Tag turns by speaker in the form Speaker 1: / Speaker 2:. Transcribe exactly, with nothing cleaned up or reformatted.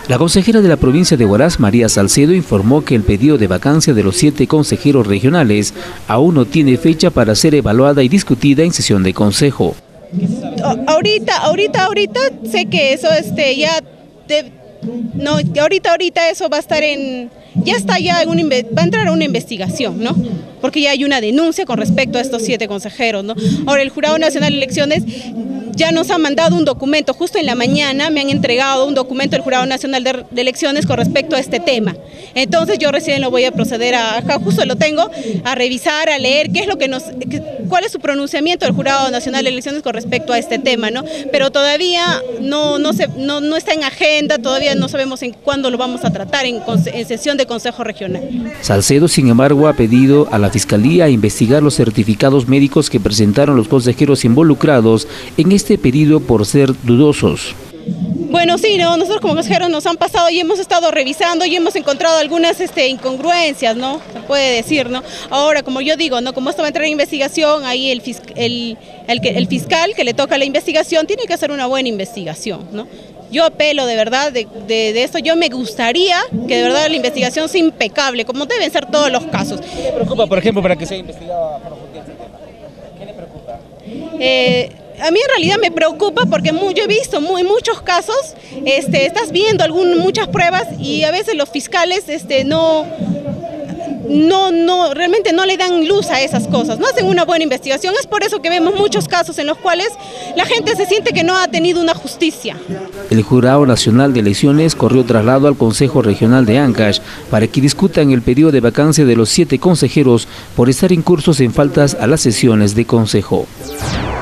Speaker 1: La consejera de la provincia de Huaraz, María Salcedo, informó que el pedido de vacancia de los siete consejeros regionales aún no tiene fecha para ser evaluada y discutida en sesión de consejo.
Speaker 2: Ahorita, ahorita, ahorita sé que eso este, ya, de, no, ahorita, ahorita eso va a estar en, ya está ya en un, va a entrar a una investigación, ¿no? Porque ya hay una denuncia con respecto a estos siete consejeros, ¿no? Ahora el Jurado Nacional de Elecciones ya nos ha mandado un documento, justo en la mañana me han entregado un documento del Jurado Nacional de, de Elecciones con respecto a este tema. Entonces yo recién lo voy a proceder a, acá justo lo tengo, a revisar, a leer qué es lo que nos, cuál es su pronunciamiento del Jurado Nacional de Elecciones con respecto a este tema, ¿no? Pero todavía no, no, se, no, no está en agenda, todavía no sabemos en cuándo lo vamos a tratar en, en sesión de Consejo Regional.
Speaker 1: Salcedo, sin embargo, ha pedido a la Fiscalía investigar los certificados médicos que presentaron los consejeros involucrados en este pedido por ser dudosos.
Speaker 2: Bueno, sí, ¿no? Nosotros como consejeros nos han pasado y hemos estado revisando y hemos encontrado algunas este, incongruencias, ¿no? Se puede decir, ¿no? Ahora, como yo digo, ¿no? Como esto va a entrar en investigación, ahí el, el, el, el fiscal que le toca la investigación tiene que hacer una buena investigación, ¿no? Yo apelo de verdad de, de, de esto, yo me gustaría que de verdad la investigación sea impecable, como deben ser todos los casos.
Speaker 3: ¿Qué le preocupa, por ejemplo, para que sea investigado a profundidad este tema? ¿Qué le preocupa?
Speaker 2: Eh, A mí en realidad me preocupa porque yo he visto muy, muchos casos, este, estás viendo algún, muchas pruebas y a veces los fiscales este, no, no, no, realmente no le dan luz a esas cosas, no hacen una buena investigación. Es por eso que vemos muchos casos en los cuales la gente se siente que no ha tenido una justicia.
Speaker 1: El Jurado Nacional de Elecciones corrió traslado al Consejo Regional de Ancash para que discutan el pedido de vacancia de los siete consejeros por estar incursos en faltas a las sesiones de consejo.